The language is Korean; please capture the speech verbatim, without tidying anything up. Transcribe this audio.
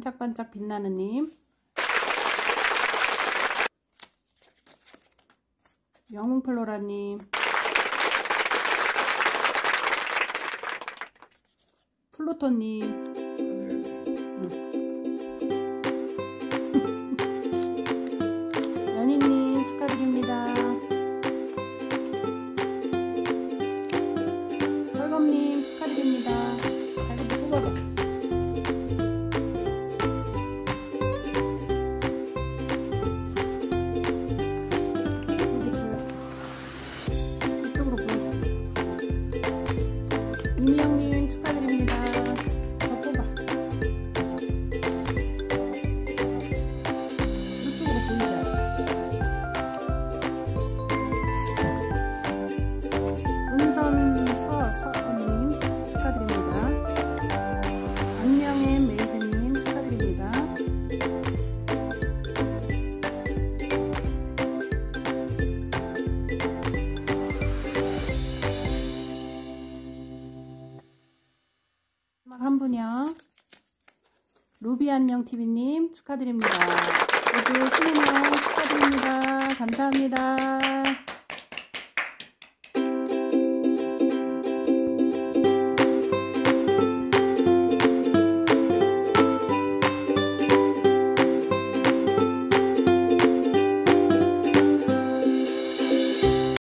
반짝반짝 빛나는님, 영웅플로라님, 플루토님, 연희님 축하드립니다. 설검님 축하드립니다. 자기도 뽑아봐. 이쪽으로 보여줘. 이미영님 축하드립니다. 더 뽑아. 이쪽으로 보이자. 은선서 서님 축하드립니다. 안명의 메이드님 축하드립니다. 마지막 한 분이요. 루비안녕티비님 축하드립니다. 모두 신인형 축하드립니다. 감사합니다.